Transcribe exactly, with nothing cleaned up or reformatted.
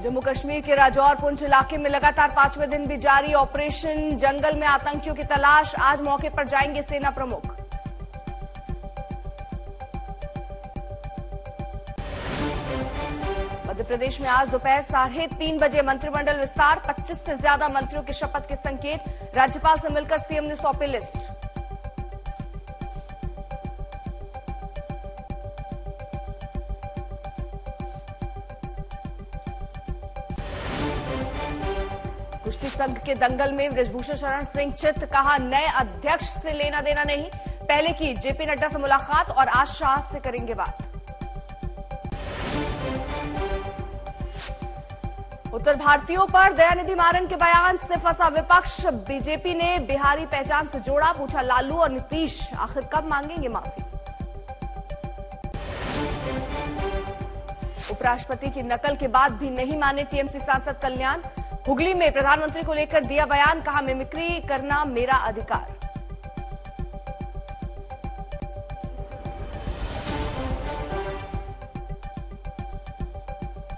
जम्मू कश्मीर के राजौर पुंछ इलाके में लगातार पांचवें दिन भी जारी ऑपरेशन। जंगल में आतंकियों की तलाश। आज मौके पर जाएंगे सेना प्रमुख। मध्य प्रदेश में आज दोपहर साढ़े तीन बजे मंत्रिमंडल विस्तार। पच्चीस से ज्यादा मंत्रियों के शपथ के संकेत। राज्यपाल से मिलकर सीएम ने सौंपी लिस्ट। कुश्ती संघ के दंगल में बृजभूषण शरण सिंह चित। कहा, नए अध्यक्ष से लेना देना नहीं, पहले की जेपी नड्डा से मुलाकात और आज शाह से करेंगे बात। उत्तर भारतीयों पर दयानिधि मारन के बयान से फंसा विपक्ष। बीजेपी ने बिहारी पहचान से जोड़ा। पूछा, लालू और नीतीश आखिर कब मांगेंगे माफी। उपराष्ट्रपति की नकल के बाद भी नहीं माने टीएमसी सांसद कल्याण। हुगली में प्रधानमंत्री को लेकर दिया बयान। कहा, मिमिक्री करना मेरा अधिकार।